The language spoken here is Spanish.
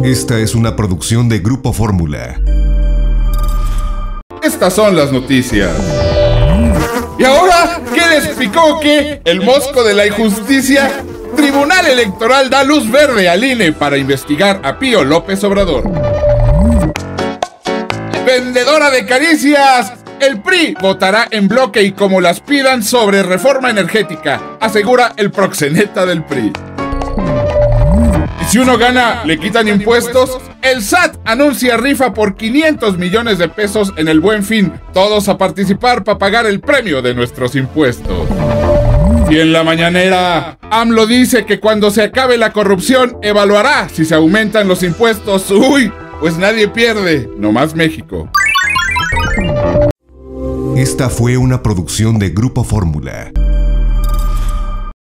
Esta es una producción de Grupo Fórmula. Estas son las noticias. ¿Y ahora qué les picó que el mosco de la injusticia? Tribunal Electoral da luz verde al INE para investigar a Pío López Obrador. Vendedora de caricias. El PRI votará en bloque y como las pidan sobre reforma energética, asegura el proxeneta del PRI. Y si uno gana, ¿le quitan impuestos? El SAT anuncia rifa por 500 millones de pesos en el Buen Fin. Todos a participar para pagar el premio de nuestros impuestos. Y en la mañanera, AMLO dice que cuando se acabe la corrupción, evaluará si se aumentan los impuestos. ¡Uy! Pues nadie pierde, nomás México. Esta fue una producción de Grupo Fórmula.